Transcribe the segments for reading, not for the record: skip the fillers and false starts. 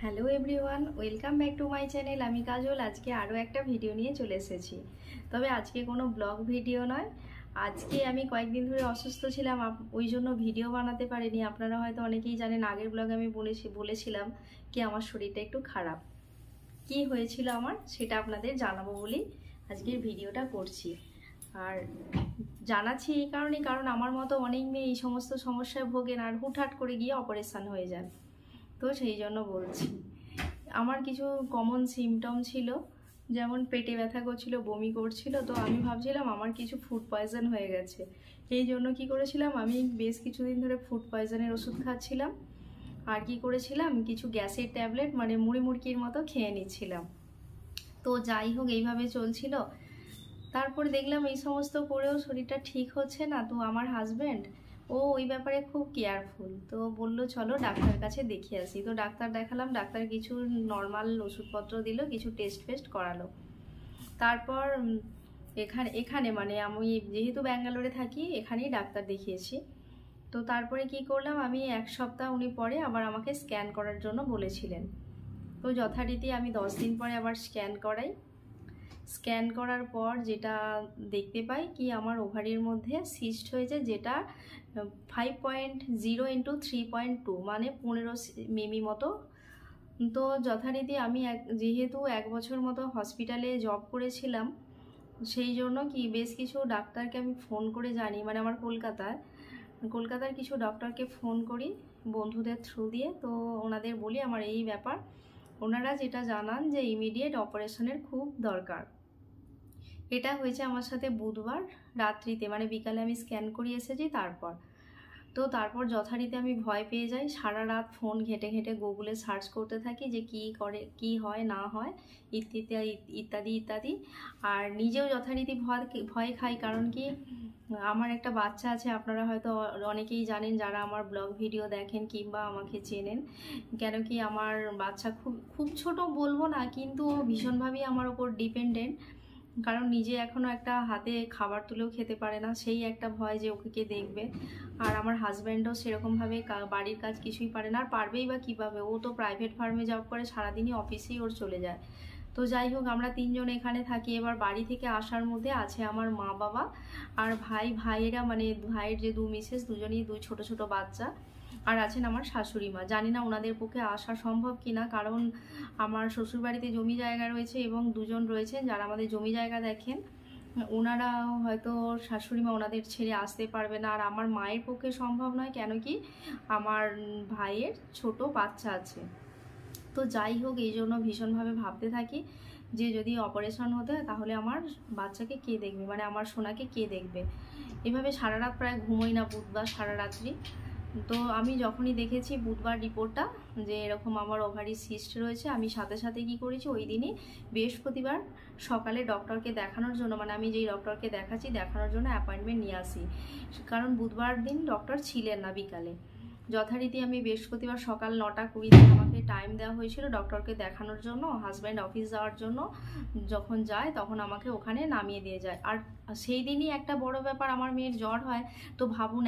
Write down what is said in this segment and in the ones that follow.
Hello everyone, welcome back to my channel. আমি কাজল। আজকে আরও একটা ভিডিও নিয়ে চলে এসেছি। তবে আজকে কোনো ব্লগ ভিডিও নয়। আজকে আমি কয়েকদিন ধরে অসুস্থ ছিলাম, ওই জন্য ভিডিও বানাতে পারিনি। আপনারা হয়তো অনেকেই জানেন, আগের ব্লগে আমি বলেছিলাম কি আমার শরীরটা একটু খারাপ। কি হয়েছিল আমার সেটা আপনাদের জানাবো বলেই আজকের ভিডিওটা করছি। আর জানাচ্ছি এই কারণে, কারণ আমার মতো অনেক মেয়ে এই সমস্ত সমস্যায় ভোগেন আর হুটহাট করে গিয়ে অপারেশন হয়ে যান। তো সেই জন্য বলছি, আমার কিছু কমন সিমটম ছিল, যেমন পেটে ব্যথা করছিল, বমি করছিল। তো আমি ভাবছিলাম আমার কিছু ফুড পয়জন হয়ে গেছে। এই জন্য কি করেছিলাম, আমি বেশ কিছুদিন ধরে ফুড পয়জনের ওষুধ খাচ্ছিলাম। আর কি করেছিলাম, কিছু গ্যাসের ট্যাবলেট মানে মুড়ি মুড়কির মতো খেয়ে নিচ্ছিলাম। তো যাই হোক, এইভাবে চলছিল। তারপরে দেখলাম এই সমস্ত করেও শরীরটা ঠিক হচ্ছে না। তো আমার হাজব্যান্ড ওই ব্যাপারে খুব কেয়ারফুল, তো বললো চলো ডাক্তার কাছে দেখিয়ে আসি। তো ডাক্তার দেখালাম, ডাক্তার কিছু নর্মাল ওষুধপত্র দিল, কিছু টেস্ট ফেস্ট করালো। তারপর এখানে মানে আমি যেহেতু ব্যাঙ্গালোরে থাকি, এখানেই ডাক্তার দেখিয়েছি। তো তারপরে কি করলাম, আমি এক সপ্তাহ উনি পরে আবার আমাকে স্ক্যান করার জন্য বলেছিলেন। তো যথারীতি আমি 10 দিন পরে আবার স্ক্যান করাই। স্ক্যান করার পর যেটা দেখতে পাই কি আমার ওভারির মধ্যে সিস্ট হয়েছে, যেটা 5.0 × 3.2 মানে 15 মিমি মতো। তো যথারীতি আমি যেহেতু 1 বছর মতো হসপিটালে জব করেছিলাম, সেই জন্য কি বেশ কিছু ডাক্তারকে আমি ফোন করে জানি, মানে আমার কলকাতার কিছু ডক্টরকে ফোন করি বন্ধুদের থ্রু দিয়ে। তো ওনাদের বলি আমার এই ব্যাপার। ওনারা যেটা জানান যে ইমিডিয়েট অপারেশনের খুব দরকার। এটা হয়েছে আমার সাথে বুধবার রাত্রিতে, মানে বিকালে আমি স্ক্যান করিয়ে এসেছি। তারপর যথারীতি আমি ভয় পেয়ে যাই, সারা রাত ফোন ঘেঁটে ঘেঁটে গুগলে সার্চ করতে থাকি যে কি হয় না হয় ইত্যাদি ইত্যাদি। আর নিজেও যথারীতি ভয় খাই, কারণ কি আমার একটা বাচ্চা আছে। আপনারা হয়তো অনেকেই জানেন যারা আমার ব্লগ ভিডিও দেখেন কিংবা আমাকে চেনেন। কেন কি আমার বাচ্চা খুব ছোট বলবো না, কিন্তু ভীষণভাবেই আমার ওপর ডিপেন্ডেন্ট। কারণ নিজে এখনও একটা হাতে খাবার তুলেও খেতে পারে না, সেই একটা ভয় যে ওকে কে দেখবে। আর আমার হাজব্যান্ডও সেরকমভাবে বাড়ির কাজ কিছুই পারে না, আর পারবেই বা কীভাবে, ও তো প্রাইভেট ফার্মে জব করে, সারাদিনই অফিসেই ওর চলে যায়। তো যাই হোক, আমরা 3 জন এখানে থাকি। এবার বাড়ি থেকে আসার মধ্যে আছে আমার মা বাবা আর ভাইয়েরা, মানে ভাইয়ের যে 2 মিসেস, দুজনই 2 ছোট ছোট বাচ্চা। আর আছেন আমার শাশুড়ি মা। জানি না ওনাদের পক্ষে আসা সম্ভব কিনা, কারণ আমার শ্বশুরবাড়িতে জমি জায়গা রয়েছে এবং 2 জন রয়েছেন যারা আমাদের জমি জায়গা দেখেন। ওনারা হয়তো শাশুড়ি মা ওনাদের ছেড়ে আসতে পারবে না। আর আমার মায়ের পক্ষে সম্ভব নয়, কেন কি আমার ভাইয়ের ছোট বাচ্চা আছে। তো যাই হোক, এই জন্য ভীষণভাবে ভাবতে থাকি যে যদি অপারেশন হতে হয় তাহলে আমার বাচ্চাকে কে দেখবে, মানে আমার সোনাকে কে দেখবে। এভাবে সারা রাত প্রায় ঘুমোই না, বুধবার সারা রাত্রি। তো আমি যখনই দেখেছি বুধবার রিপোর্টটা যে এরকম আমার ওভারি সিস্ট রয়েছে, আমি সাথে সাথে কি করেছি, ওই দিনই বৃহস্পতিবার সকালে ডক্টরকে দেখানোর জন্য, মানে আমি যেই ডক্টরকে দেখানোর জন্য অ্যাপয়েন্টমেন্ট নিয়ে আসি। কারণ বুধবার দিন ডক্টর ছিলেন না বিকালে। যথারীতি আমি বৃহস্পতিবার সকাল 9:20 আমাকে টাইম দেওয়া হয়েছিল ডক্টরকে দেখানোর জন্য। হাজব্যান্ড অফিস যাওয়ার জন্য যখন যায় তখন আমাকে ওখানে নামিয়ে দিয়ে যায়। আর সেই দিনই একটা বড় ব্যাপার, আমার মেয়ের জ্বর হয়। তো ভাবুন,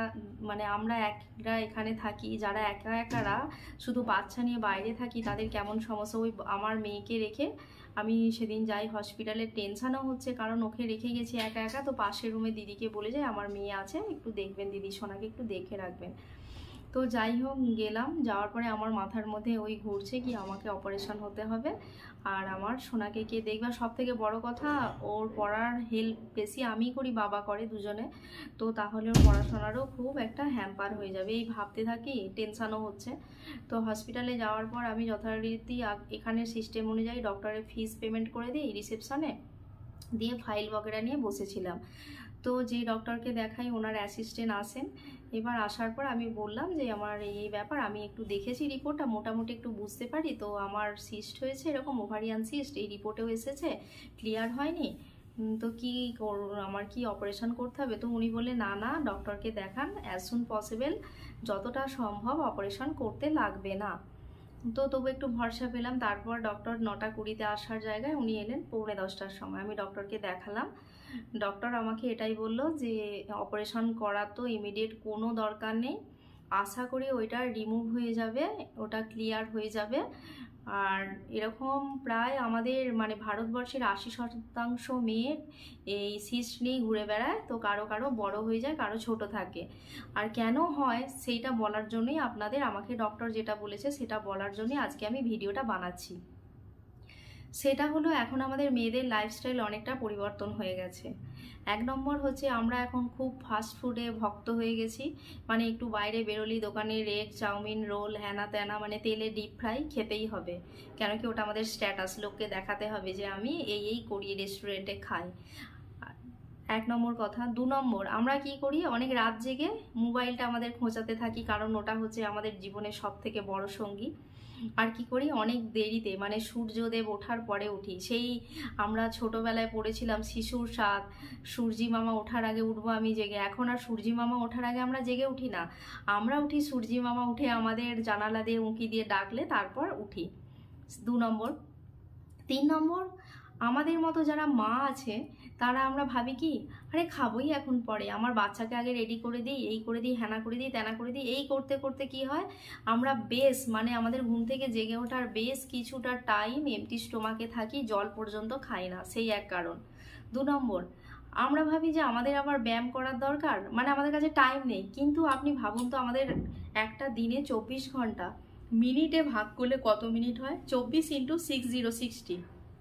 আমরা একরা এখানে থাকি, যারা একারা শুধু বাচ্চা নিয়ে বাইরে থাকি, তাদের কেমন সমস্যা। ওই আমার মেয়েকে রেখে আমি সেদিন যাই হসপিটালে, টেনশানও হচ্ছে কারণ ওকে রেখে গেছি একা। তো পাশের রুমে দিদিকে বলে যায় আমার মেয়ে আছে, একটু দেখবেন, দিদি সোনাকে একটু দেখে রাখবেন। তো যাই হোক গেলাম, যাওয়ার পরে আমার মাথার মধ্যে ওই ঘুরছে কি আমাকে অপারেশন হতে হবে আর আমার সোনাকে কে দেখবে। সব থেকে বড় কথা, ওর পড়ার হেল্প বেশি আমি করি, বাবা করে, দুজনে। তো তাহলে ওর পড়াশোনারও খুব একটা হ্যাম্পার হয়ে যাবে, এই ভাবতে থাকি, টেনশানও হচ্ছে। তো হসপিটালে যাওয়ার পর আমি যথারীতি এখানের সিস্টেম অনুযায়ী ডক্টরের ফিস পেমেন্ট করে দিই রিসেপশনে, দিয়ে ফাইল বগেরা নিয়ে বসেছিলাম। তো যে ডক্টরকে দেখাই ওনার অ্যাসিস্ট্যান্ট আসেন। এবার আসার পর আমি বললাম যে আমার এই ব্যাপার, আমি একটু দেখেছি রিপোর্টটা, মোটামুটি একটু বুঝতে পারি। তো আমার সিস্ট হয়েছে এরকম, ওভারিয়ান সিস্ট, এই রিপোর্টেও এসেছে, ক্লিয়ার হয়নি। তো আমার কি অপারেশন করতে হবে? তো উনি বলে না ডক্টরকে দেখান, অ্যাজ সুন পসিবল, যতটা সম্ভব অপারেশন করতে লাগবে না। তো তবু একটু ভরসা পেলাম। তারপর ডক্টর 9:20 আসার জায়গায় উনি এলেন 9:45 সময়। আমি ডক্টরকে দেখালাম। ডক্টর আমাকে এটাই বলল যে অপারেশন করা তো ইমিডিয়েট কোনো দরকার নেই, আশা করি ওইটা রিমুভ হয়ে যাবে, ওটা ক্লিয়ার হয়ে যাবে। আর এরকম প্রায় আমাদের মানে ভারতবর্ষের 80% মেয়ের এই সিস্ট নিয়ে ঘুরে বেড়ায়। তো কারো কারো বড় হয়ে যায়, কারো ছোট থাকে। আর কেন হয় সেইটা বলার জন্যই আপনাদের, আমাকে ডক্টর যেটা বলেছে সেটা বলার জন্যই আজকে আমি ভিডিওটা বানাচ্ছি। সেটা হলো এখন আমাদের মেয়েদের লাইফস্টাইল অনেকটা পরিবর্তন হয়ে গেছে। 1 নম্বর হচ্ছে আমরা এখন খুব ফাস্ট ফুডে ভক্ত হয়ে গেছি। মানে একটু বাইরে বেরোলি দোকানে এগ চাউমিন রোল হ্যানা ত্যানা, মানে তেলে ডিপ ফ্রাই খেতেই হবে। কেন কি ওটা আমাদের স্ট্যাটাস, লোককে দেখাতে হবে যে আমি এই করি, রেস্টুরেন্টে খাই। 1 নম্বর কথা। 2 নম্বর, আমরা কি করি, অনেক রাত জেগে মোবাইলটা আমাদের খোঁচাতে থাকি, কারণ ওটা হচ্ছে আমাদের জীবনের সব থেকে বড় সঙ্গী। আর কি করি, অনেক দেরিতে মানে সূর্যদেব ওঠার পরে উঠি। সেই আমরা ছোটবেলায় পড়েছিলাম শিশুর স্বাদ, সূর্যি মামা ওঠার আগে উঠবো আমি জেগে। এখন আর সূর্যি মামা ওঠার আগে আমরা জেগে উঠি না, আমরা উঠি সূর্যি মামা উঠে আমাদের জানালা দিয়ে উঁকি দিয়ে ডাকলে তারপর উঠি। 2 নম্বর। 3 নম্বর, আমাদের মতো যারা মা আছে তারা আমরা ভাবি কি, আরে খাবোই এখন পরে, আমার বাচ্চাকে আগে রেডি করে দিই, এই করে দিই, হ্যানা করে দিই, ত্যানা করে দিই। এই করতে করতে কি হয়, আমরা বেশ মানে আমাদের ঘুম থেকে জেগে ওঠার বেশ কিছুটা টাইম এমটি স্টোমাকে থাকি, জল পর্যন্ত খাই না। সেই এক কারণ। 2 নম্বর, আমরা ভাবি যে আমাদের আবার ব্যায়াম করার দরকার, মানে আমাদের কাছে টাইম নেই। কিন্তু আপনি ভাবুন তো, আমাদের একটা দিনে 24 ঘন্টা, মিনিটে ভাগ করলে কত মিনিট হয়? 24 × 60,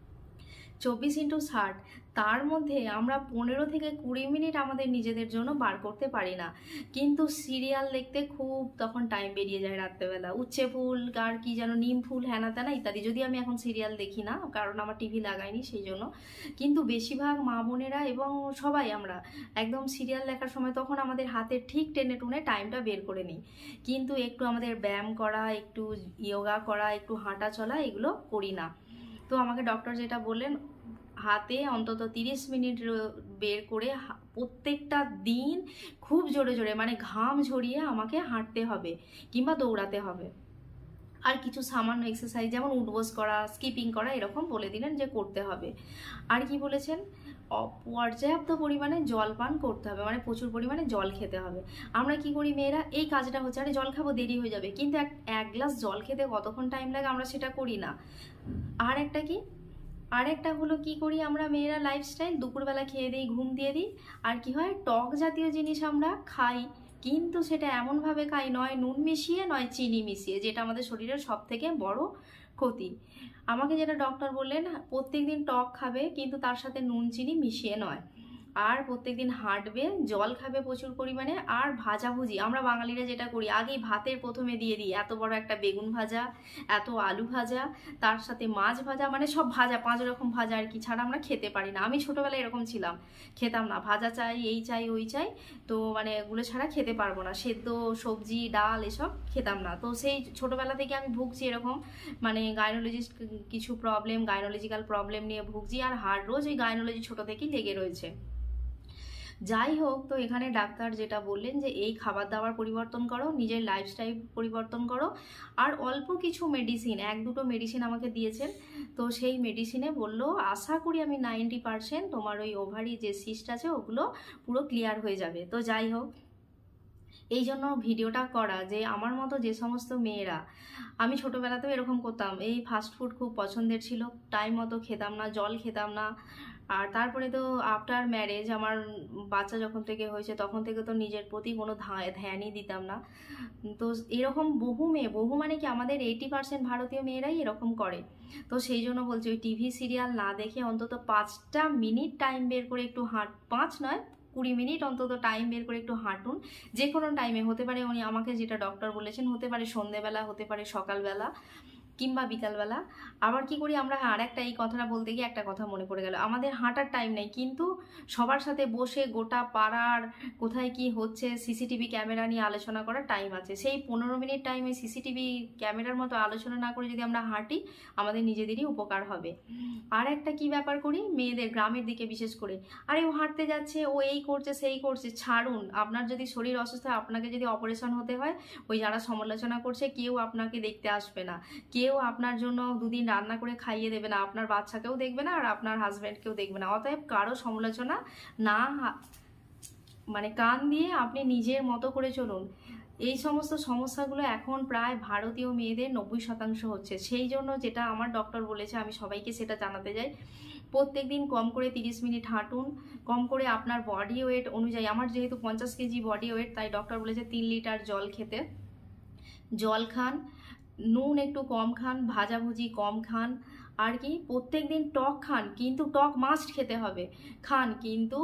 24 × 60। তার মধ্যে আমরা 15 থেকে 20 মিনিট আমাদের নিজেদের জন্য বার করতে পারি না। কিন্তু সিরিয়াল দেখতে খুব তখন টাইম বেরিয়ে যায় রাত্রেবেলা। উচ্ছে ফুল আর কি যেন নিম ফুল হ্যানা ত্যানা ইত্যাদি। যদি আমি এখন সিরিয়াল দেখি না, কারণ আমার টিভি লাগাইনি সেই জন্য। কিন্তু বেশিরভাগ মা বোনেরা এবং সবাই আমরা একদম সিরিয়াল দেখার সময় তখন আমাদের হাতে ঠিক টেনে টুনে টাইমটা বের করে নিই। কিন্তু একটু আমাদের ব্যায়াম করা, একটু যোগা করা, একটু হাঁটা চলা এগুলো করি না। তো আমাকে ডক্টর যেটা বললেন, হাতে অন্তত 30 মিনিট বের করে প্রত্যেকটা দিন খুব জোরে জোরে মানে ঘাম ঝরিয়ে আমাকে হাঁটতে হবে কিংবা দৌড়াতে হবে। আর কিছু সামান্য এক্সারসাইজ যেমন উঠবোস করা, স্কিপিং করা, এরকম বলে দিলেন যে করতে হবে। আর কি বলেছেন, পর্যাপ্ত পরিমাণে জল পান করতে হবে, মানে প্রচুর পরিমাণে জল খেতে হবে। আমরা কি করি মেয়েরা, এই কাজটা হচ্ছে আরে জল খাবো দেরি হয়ে যাবে, কিন্তু এক গ্লাস জল খেতে কতক্ষণ টাইম লাগে আমরা সেটা করি না। আর একটা কি, আরেকটা হলো কি করি আমরা মেয়েরা লাইফস্টাইল, দুপুরবেলা খেয়ে দিই, ঘুম দিয়ে দিই। আর কি হয়, টক জাতীয় জিনিস আমরা খাই, কিন্তু সেটা এমনভাবে খাই, নয় নুন মিশিয়ে নয় চিনি মিশিয়ে, যেটা আমাদের শরীরের সব থেকে বড় ক্ষতি। আমাকে যেটা ডক্টর বললেন, প্রত্যেকদিন টক খাবে কিন্তু তার সাথে নুন চিনি মিশিয়ে নয়। আর প্রত্যেকদিন হাঁটবে, জল খাবে প্রচুর পরিমাণে। আর ভাজাভুজি আমরা বাঙালিরা যেটা করি, আগেই ভাতের প্রথমে দিয়ে দিই এত বড় একটা বেগুন ভাজা, এত আলু ভাজা, তার সাথে মাছ ভাজা, মানে সব ভাজা, 5 রকম ভাজা আর কি, ছাড়া আমরা খেতে পারি না। আমি ছোটোবেলায় এরকম ছিলাম, খেতাম না, ভাজা চাই, এই চাই, ওই চাই, তো মানে এগুলো ছাড়া খেতে পারবো না। সেদ্ধ সবজি ডাল এসব খেতাম না। তো সেই ছোটোবেলা থেকে আমি ভুগছি এরকম, মানে গাইনোলজিস্ট কিছু প্রবলেম, গাইনোলজিক্যাল প্রবলেম নিয়ে ভুগছি। আর হাড় রোজ ওই গাইনোলজি ছোটো থেকেই লেগে রয়েছে। যাই হোক, তো এখানে ডাক্তার যেটা বললেন যে এই খাবার দাবার পরিবর্তন করো, নিজের লাইফস্টাইল পরিবর্তন করো, আর অল্প কিছু মেডিসিন, 1-2টো মেডিসিন আমাকে দিয়েছেন। তো সেই মেডিসিনে বললো আশা করি আমি 90% তোমার ওই ওভারি যে সিস্ট আছে ওগুলো পুরো ক্লিয়ার হয়ে যাবে। তো যাই হোক, এই জন্য ভিডিওটা করা যে আমার মতো যে সমস্ত মেয়েরা, আমি ছোটোবেলাতেও এরকম করতাম, এই ফাস্টফুড খুব পছন্দের ছিল, টাইম মতো খেতাম না, জল খেতাম না। আর তারপরে তো আফটার ম্যারেজ, আমার বাচ্চা যখন থেকে হয়েছে তখন থেকে তো নিজের প্রতি কোনো ধ্যানই দিতাম না। তো এরকম বহু মেয়ে, বহু মানে কি আমাদের 80% ভারতীয় মেয়েরাই এরকম করে। তো সেই জন্য বলছি, ওই টিভি সিরিয়াল না দেখে অন্তত 5টা মিনিট টাইম বের করে একটু 5 নয় 20 মিনিট অন্তত টাইম বের করে একটু হাঁটুন। যে কোনো টাইমে হতে পারে, উনি আমাকে যেটা ডক্টর বলেছেন, হতে পারে সন্ধেবেলা, হতে পারে সকালবেলা কিংবা বিকালবেলা। আবার কি করি আমরা, আর একটা এই কথাটা বলতে গিয়ে একটা কথা মনে পড়ে গেল, আমাদের হাঁটার টাইম নেই, কিন্তু সবার সাথে বসে গোটা পাড়ার কোথায় কি হচ্ছে সিসিটিভি ক্যামেরা নিয়ে আলোচনা করার টাইম আছে। সেই 15 মিনিট টাইমে সিসিটিভি ক্যামেরার মতো আলোচনা না করে যদি আমরা হাঁটি, আমাদের নিজেদেরই উপকার হবে। আর একটা কি ব্যাপার করি মেয়েদের, গ্রামের দিকে বিশেষ করে, আরে ও হাঁটতে যাচ্ছে, ও এই করছে সেই করছে, ছাড়ুন। আপনার যদি শরীর অসুস্থ হয়, আপনাকে যদি অপারেশন হতে হয়, ওই যারা সমালোচনা করছে কেউ আপনাকে দেখতে আসবে না, কেউ আপনার জন্য 2 দিন রান্না করে খাইয়ে দেবে না, আপনার বাচ্চাকেও দেখবে না, আর আপনার হাজব্যান্ডকেও দেখবে না। অতএব কারো সমালোচনা না মানে কান দিয়ে আপনি নিজের মতো করে চলুন। এই সমস্ত সমস্যাগুলো এখন প্রায় ভারতীয় মেয়েদের 90% হচ্ছে। সেই জন্য যেটা আমার ডক্টর বলেছে আমি সবাইকে সেটা জানাতে চাই, প্রত্যেকদিন কম করে 30 মিনিট হাঁটুন, কম করে আপনার বডি ওয়েট অনুযায়ী, আমার যেহেতু 50 কেজি বডি ওয়েট তাই ডক্টর বলেছে 3 লিটার জল খেতে, জল খান, নুন একটু কম খান, ভাজাভুজি কম খান, আর কি প্রত্যেকদিন টক খান, কিন্তু টক মাস্ট খেতে হবে, খান কিন্তু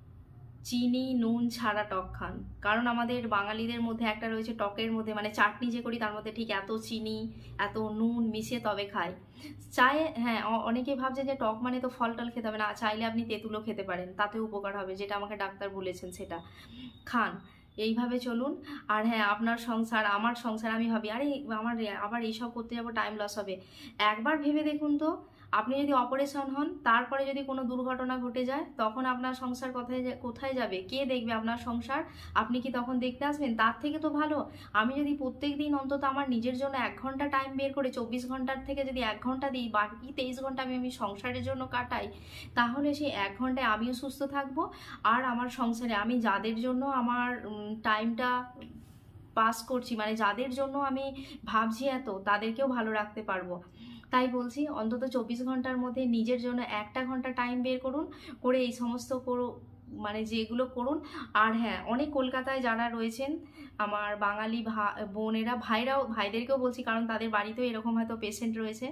চিনি নুন ছাড়া টক খান। কারণ আমাদের বাঙালিদের মধ্যে একটা রয়েছে টকের মধ্যে, মানে চাটনি যে করি তার মধ্যে ঠিক এত চিনি এত নুন মিশিয়ে তবে খাই। চায়ে হ্যাঁ, অনেকে ভাবছে যে টক মানে তো ফল টল খেতে হবে না, চাইলে আপনি তেঁতুলও খেতে পারেন, তাতেও উপকার হবে, যেটা আমাকে ডাক্তার বলেছেন সেটা খান। এইভাবে চলুন। আর হ্যাঁ, আপনার সংসার আমার সংসার, আমি ভাবি আরে আমার আবার এইসব করতে যাবো, টাইম লস হবে। একবার ভেবে দেখুন তো, আপনি যদি অপারেশন হন তারপরে যদি কোনো দুর্ঘটনা ঘটে যায় তখন আপনার সংসার কোথায় যাবে, কে দেখবে আপনার সংসার? আপনি কি তখন দেখতে আসবেন? তার থেকে তো ভালো আমি যদি প্রত্যেক দিন অন্তত আমার নিজের জন্য 1 ঘন্টা টাইম বের করে, 24 ঘন্টার থেকে যদি 1 ঘন্টা দিই, বাকি 23 ঘন্টা আমি সংসারের জন্য কাটাই, তাহলে সেই 1 ঘন্টায় আমিও সুস্থ থাকবো, আর আমার সংসারে আমি যাদের জন্য আমার টাইমটা পাস করছি, মানে যাদের জন্য আমি ভাবছি এত, তাদেরকেও ভালো রাখতে পারবো। তাই বলছি অন্তত 24 ঘন্টার মধ্যে নিজের জন্য 1 ঘন্টা টাইম বের করুন, করে এই সমস্ত মানে যেগুলো করুন। আর হ্যাঁ, অনেক কলকাতায় যারা রয়েছেন আমার বাঙালি বোনেরা, ভাইদেরকেও বলছি, কারণ তাদের বাড়িতেও এরকম হয়তো পেশেন্ট রয়েছে,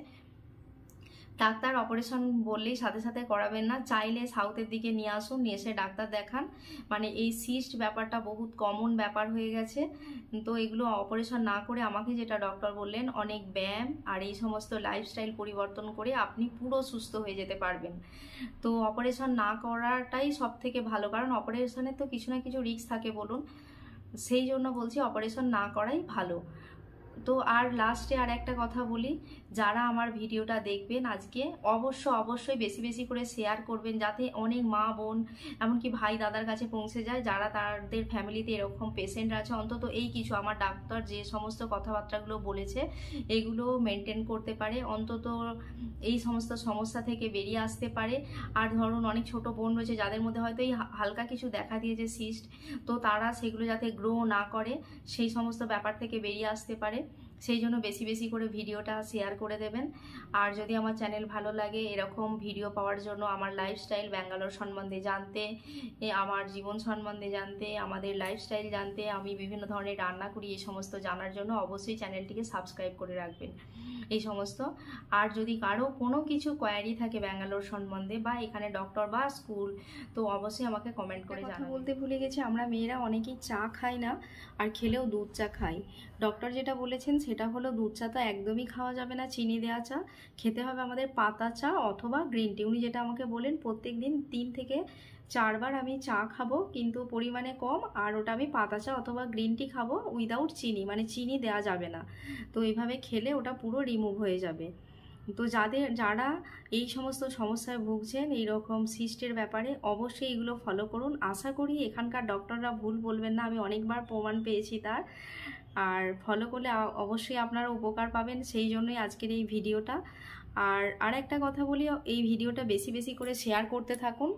ডাক্তার অপারেশন বললেই সাথে সাথে করাবেন না, চাইলে সাউথের দিকে নিয়ে আসুন, নিয়ে এসে ডাক্তার দেখান। মানে এই সিস্ট ব্যাপারটা বহুত কমন ব্যাপার হয়ে গেছে। তো এগুলো অপারেশন না করে আমাকে যেটা ডক্টর বললেন, অনেক ব্যায়াম আর এই সমস্ত লাইফস্টাইল পরিবর্তন করে আপনি পুরো সুস্থ হয়ে যেতে পারবেন। তো অপারেশন না করাটাই সব থেকে ভালো, কারণ অপারেশনের তো কিছু না কিছু রিস্ক থাকে বলুন, সেই জন্য বলছি অপারেশন না করাই ভালো। তো আর লাস্টে আর একটা কথা বলি, যারা আমার ভিডিওটা দেখবেন আজকে অবশ্যই বেশি বেশি করে শেয়ার করবেন, যাতে অনেক মা বোন এমনকি ভাই দাদার কাছে পৌঁছে যায়, যারা তাদের ফ্যামিলিতে এরকম পেশেন্ট আছে। অন্তত এই কিছু আমার ডাক্তার যে সমস্ত কথাবার্তাগুলো বলেছে এগুলো মেনটেন করতে পারে, অন্তত এই সমস্ত সমস্যা থেকে বেরিয়ে আসতে পারে। আর ধরুন অনেক ছোট বোন রয়েছে যাদের মধ্যে হয়তো এই হালকা কিছু দেখা দিয়েছে সিস্ট, তো তারা সেগুলো যাতে গ্রো না করে সেই সমস্ত ব্যাপার থেকে বেরিয়ে আসতে পারে, সেই জন্য বেশি বেশি করে ভিডিওটা শেয়ার করে দেবেন। আর যদি আমার চ্যানেল ভালো লাগে, এরকম ভিডিও পাওয়ার জন্য, আমার লাইফস্টাইল ব্যাঙ্গালোর সম্বন্ধে জানতে, আমার জীবন সম্বন্ধে জানতে, আমাদের লাইফস্টাইল জানতে, আমি বিভিন্ন ধরনের রান্না করি, এই সমস্ত জানার জন্য অবশ্যই চ্যানেলটিকে সাবস্ক্রাইব করে রাখবেন এই সমস্ত। আর যদি কারো কোনো কিছু কোয়ারি থাকে ব্যাঙ্গালোর সম্বন্ধে বা এখানে ডক্টর বা স্কুল, তো অবশ্যই আমাকে কমেন্ট করে জানাবেন। বলতে ভুলে গেছি, আমরা মেয়েরা অনেকেই চা খাই না, আর খেলেও দুধ চা খাই। ডক্টর যেটা বলেছেন সেটা হলো দুধ চা তো একদমই খাওয়া যাবে না, চিনি দেওয়া চা খেতে হবে আমাদের, পাতা চা অথবা গ্রিন টি। উনি যেটা আমাকে বলেন প্রত্যেক দিন 3 থেকে 4 বার আমি চা খাবো, কিন্তু পরিমাণে কম, আর ওটা আমি পাতা চা অথবা গ্রিন টি খাবো উইদাউট চিনি, মানে চিনি দেওয়া যাবে না। তো এইভাবে খেলে ওটা পুরো রিমুভ হয়ে যাবে। তো যারা এই সমস্ত সমস্যায় ভুগছেন এইরকম সিস্টের ব্যাপারে, অবশ্যই এগুলো ফলো করুন। আশা করি এখানকার ডক্টররা ভুল বলবেন না, আমি অনেকবার প্রমাণ পেয়েছি তার। আর ফলো করলে অবশ্যই আপনারা উপকার পাবেন, সেই জন্যই আজকের এই ভিডিওটা। আর একটা কথা বলি, এই ভিডিওটা বেশি বেশি করে শেয়ার করতে থাকুন।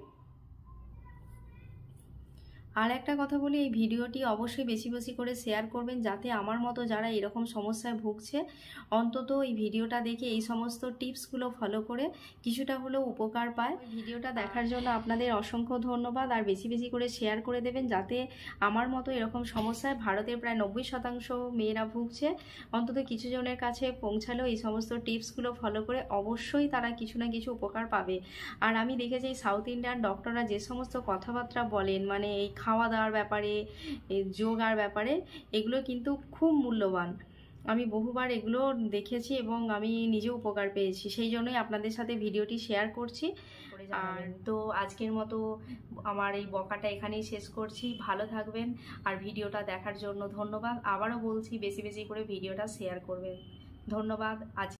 আর একটা কথা বলি, এই ভিডিওটি অবশ্যই বেশি বেশি করে শেয়ার করবেন, যাতে আমার মতো যারা এরকম সমস্যায় ভুগছে অন্তত এই ভিডিওটা দেখে এই সমস্ত টিপসগুলো ফলো করে কিছুটা হলেও উপকার পায়। ভিডিওটা দেখার জন্য আপনাদের অসংখ্য ধন্যবাদ। আর বেশি বেশি করে শেয়ার করে দেবেন, যাতে আমার মতো এরকম সমস্যায় ভারতের প্রায় 90% মেয়েরা ভুগছে, অন্তত কিছু জনের কাছে পৌঁছালেও এই সমস্ত টিপসগুলো ফলো করে অবশ্যই তারা কিছু না কিছু উপকার পাবে। আর আমি দেখেছি সাউথ ইন্ডিয়ান ডক্টররা যে সমস্ত কথাবার্তা বলেন, মানে এই খাওয়া দাওয়ার ব্যাপারে, যোগার ব্যাপারে, এগুলো কিন্তু খুব মূল্যবান। আমি বহুবার এগুলো দেখেছি এবং আমি নিজেও উপকার পেয়েছি, সেই জন্যই আপনাদের সাথে ভিডিওটি শেয়ার করছি। আর তো আজকের মতো আমার এই বকাটা এখানেই শেষ করছি। ভালো থাকবেন, আর ভিডিওটা দেখার জন্য ধন্যবাদ। আবারও বলছি বেশি বেশি করে ভিডিওটা শেয়ার করবেন। ধন্যবাদ। আজ